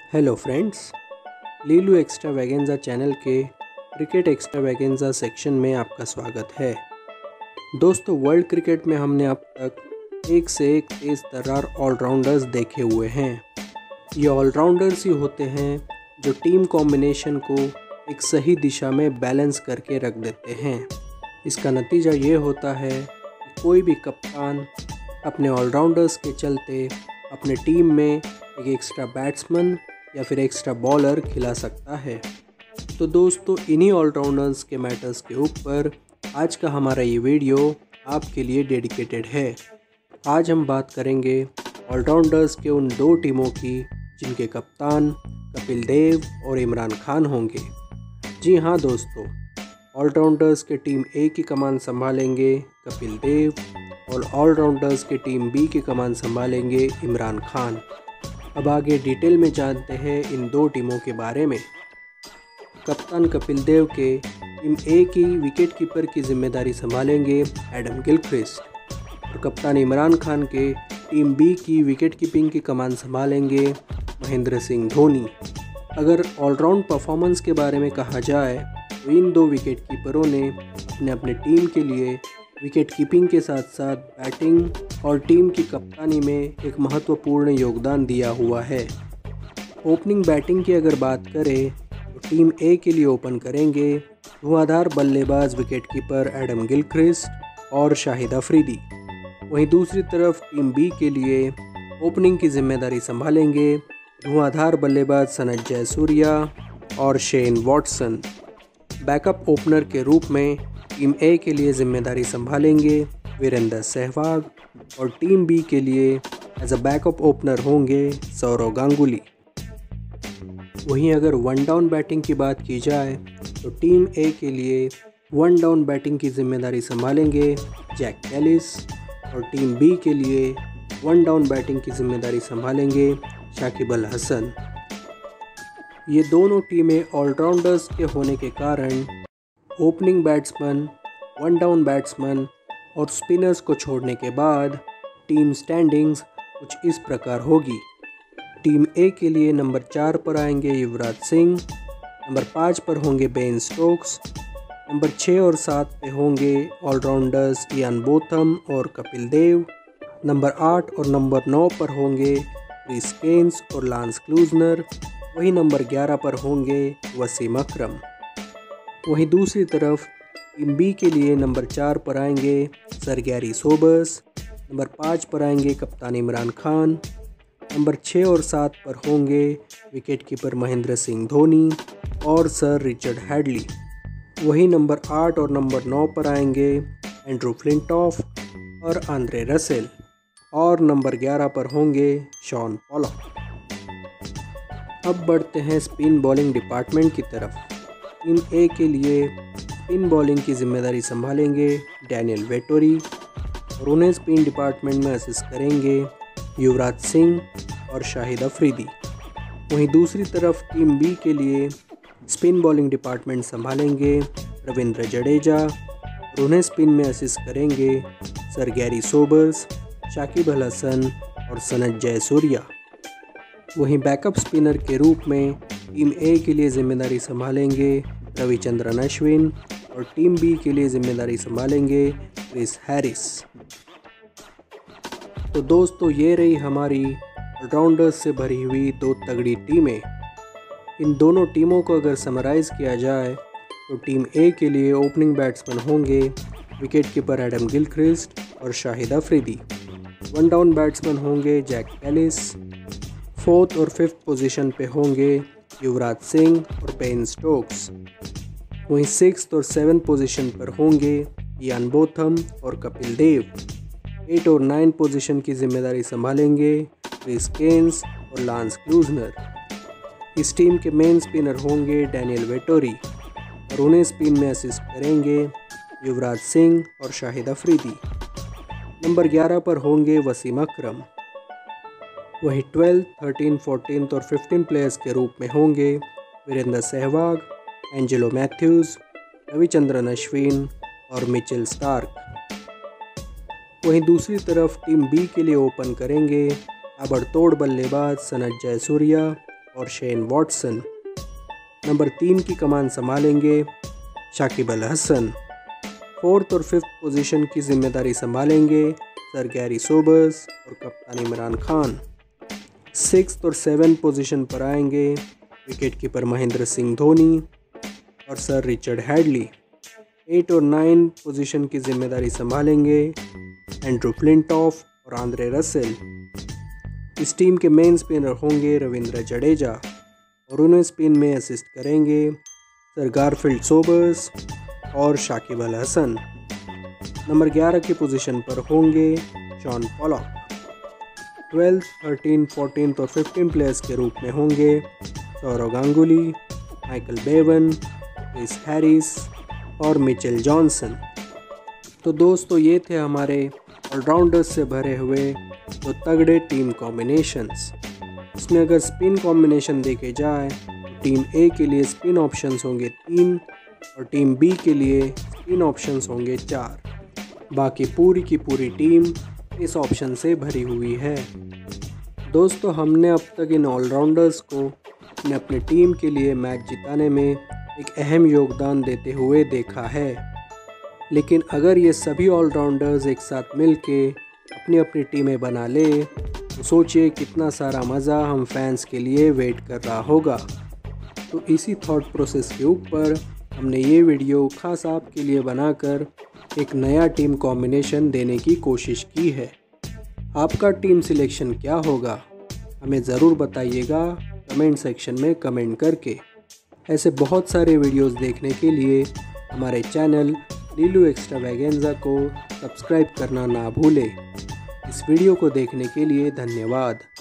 Hello friends, Leelu extravaganza channel के cricket extravaganza section में आपका स्वागत है। दोस्तों, वर्ल्ड क्रिकेट में हमने अब तक एक से एक तेज़ तर्रार ऑलराउंडर्स देखे हुए हैं। ये ऑलराउंडर्स ही होते हैं जो टीम कॉम्बिनेशन को एक सही दिशा में बैलेंस करके रख देते हैं। इसका नतीजा ये होता है कि कोई भी कप्तान अपने ऑलराउंडर्स के चलते अपने टीम में एक एक्स्ट्रा बैट्समैन या फिर एक्स्ट्रा बॉलर खिला सकता है। तो दोस्तों, इन्हीं ऑलराउंडर्स के मैटर्स के ऊपर आज का हमारा ये वीडियो आपके लिए डेडिकेटेड है। आज हम बात करेंगे ऑलराउंडर्स के उन दो टीमों की जिनके कप्तान कपिल देव और इमरान खान होंगे। जी हाँ दोस्तों, ऑलराउंडर्स के टीम ए की कमान संभालेंगे कपिल देव और ऑलराउंडर्स के टीम बी की कमान संभालेंगे इमरान खान। अब आगे डिटेल में जानते हैं इन दो टीमों के बारे में। कप्तान कपिल देव के टीम ए की विकेट कीपर की जिम्मेदारी संभालेंगे एडम गिलक्रिस्ट और कप्तान इमरान खान के टीम बी की विकेट कीपिंग की कमान संभालेंगे महेंद्र सिंह धोनी। अगर ऑलराउंड परफॉर्मेंस के बारे में कहा जाए तो इन दो विकेट कीपरों ने अपने अपने टीम के लिए विकेट कीपिंग के साथ साथ बैटिंग और टीम की कप्तानी में एक महत्वपूर्ण योगदान दिया हुआ है। ओपनिंग बैटिंग की अगर बात करें तो टीम ए के लिए ओपन करेंगे धुआंधार बल्लेबाज विकेट कीपर एडम गिलक्रिस्ट और शाहिद अफरीदी। वहीं दूसरी तरफ टीम बी के लिए ओपनिंग की जिम्मेदारी संभालेंगे धुआंधार बल्लेबाज सनत जयसूर्या और शेन वॉटसन। बैकअप ओपनर के रूप में टीम ए के लिए जिम्मेदारी संभालेंगे वीरेंद्र सहवाग और टीम बी के लिए एज अ बैकअप ओपनर होंगे सौरव गांगुली। वहीं अगर वन डाउन बैटिंग की बात की जाए तो टीम ए के लिए वन डाउन बैटिंग की जिम्मेदारी संभालेंगे जैक कैलिस और टीम बी के लिए वन डाउन बैटिंग की जिम्मेदारी संभालेंगे शाकिब अल हसन। ये दोनों टीमें ऑलराउंडर्स के होने के कारण opening batsman, one down batsman और स्पिनर्स को छोड़ने के बाद टीम स्टैंडिंग्स कुछ इस प्रकार होगी। टीम ए के लिए नंबर 4 पर आएंगे युवराज सिंह, नंबर 5 पर होंगे बेन स्टोक्स, नंबर 6 और 7 पे होंगे ऑलराउंडर्स इयान बोथम और कपिल देव, नंबर 8 और नंबर 9 पर होंगे क्रिस गेल्स और लांस क्लूजनर, वहीं नंबर 11 पर होंगे वसीम अकरम। वहीं दूसरी तरफ टीम बी के लिए नंबर 4 पर आएंगे सर गैरी सोबर्स, नंबर 5 पर आएंगे कप्तान इमरान खान, नंबर 6 और 7 पर होंगे विकेट कीपर महेंद्र सिंह धोनी और सर रिचर्ड हैडली। वहीं नंबर 8 और नंबर 9 पर आएंगे एंड्रू फ्लिंटॉफ और आंद्रे रसेल और नंबर 11 पर होंगे शॉन पॉलक। अब बढ़ते हैं स्पिन बॉलिंग डिपार्टमेंट की तरफ। टीम ए के लिए स्पिन बॉलिंग की जिम्मेदारी संभालेंगे डैनियल वेटोरी और उन्हें स्पिन डिपार्टमेंट में असिस्ट करेंगे युवराज सिंह और शाहिद अफरीदी। वहीं दूसरी तरफ टीम बी के लिए स्पिन बॉलिंग डिपार्टमेंट संभालेंगे रविंद्र जडेजा और उन्हें स्पिन में असिस्ट करेंगे sir Garry Sobers, Shakib Al Hasan और सनत जयसूर्या। वहीं बैकअप स्पिनर के रूप में टीम ए के लिए जिम्मेदारी संभालेंगे रविचंद्रन अश्विन और टीम बी के लिए जिम्मेदारी संभालेंगे क्रिस हैरिस। तो दोस्तों, ये रही हमारी ऑलराउंडर्स से भरी हुई दो तगड़ी टीमें। इन दोनों टीमों को अगर समराइज़ किया जाए तो टीम ए के लिए ओपनिंग बैट्समैन होंगे विकेट कीपर एडम गिलक्रिस्ट और Shahid Afridi, one down batsman होंगे जैक कैलिस, 4th और 5th पोजीशन पे होंगे युवराज सिंह और बेन स्टोक्स, वहीं 6th और 7th पोजीशन पर होंगे इयान बोथम और कपिल देव, 8 और 9 पोजीशन की जिम्मेदारी संभालेंगे क्रिस गेल्स और लांस क्लूजनर। इस टीम के मेन स्पिनर होंगे डैनियल वेटोरी और उन्हें स्पिन में असिस्ट करेंगे युवराज सिंह और शाहिद अफरीदी। नंबर 11 पर होंगे वसीम अकरम। वहीं 12th, 13th, 14th और 15th प्लेयर्स के रूप में होंगे वीरेंद्र सहवाग, एंजेलो मैथ्यूज़, रविचंद्रन अश्विन और मिचेल स्टार्क। वहीं दूसरी तरफ टीम बी के लिए ओपन करेंगे ताबड़तोड़ बल्लेबाज सनत जयसूर्या और शेन वॉटसन। नंबर 3 की कमान संभालेंगे शाकिब अल हसन। 4th और 5th पोजीशन की जिम्मेदारी संभालेंगे सर गैरी सोबर्स और कप्तान इमरान खान। 6th और 7th पोजीशन पर आएंगे विकेटकीपर महेंद्र सिंह धोनी और सर रिचर्ड हैडली। 8 और 9 पोजीशन की जिम्मेदारी संभालेंगे एंड्रू फ्लिंटॉफ और आंद्रे रसेल। इस टीम के मेन स्पिनर होंगे रविंद्र जडेजा और उन्हें स्पिन में असिस्ट करेंगे सर गारफील्ड सोबर्स और शाकिब अल हसन। नंबर 11 की पोजीशन पर होंगे Shawn Pollock. 12th, 13th, 14th और 15th प्लेयर्स के रूप में होंगे Sourav Ganguly, Michael Bevan, Chris Harris और मिचेल जॉनसन। तो दोस्तों ये थे हमारे ऑलराउंडर्स से भरे हुए तो तगड़े टीम कॉम्बिनेशंस। इसमें अगर स्पिन कॉम्बिनेशन देखे जाए तो टीम ए के लिए स्पिन ऑप्शंस होंगे 3 और टीम बी के लिए स्पिन ऑप्शंस होंगे 4। बाकी पूरी की पूरी टीम इस ऑप्शन से भरी हुई है। दोस्तों हमने अब तक इन ऑलराउंडर्स को अपनी टीम के लिए मैच जिताने में एक अहम योगदान देते हुए देखा है, लेकिन अगर ये सभी ऑलराउंडर्स एक साथ मिलके अपनी अपनी टीमें बना ले तो सोचिए कितना सारा मज़ा हम फैंस के लिए वेट कर रहा होगा। तो इसी थॉट प्रोसेस के ऊपर हमने ये वीडियो खास आपके लिए बनाकर एक नया टीम कॉम्बिनेशन देने की कोशिश की है। आपका टीम सिलेक्शन क्या होगा हमें ज़रूर बताइएगा कमेंट सेक्शन में कमेंट करके। ऐसे बहुत सारे वीडियोस देखने के लिए हमारे चैनल लीलू एक्स्ट्रावैगेंजा को सब्सक्राइब करना ना भूलें। इस वीडियो को देखने के लिए धन्यवाद।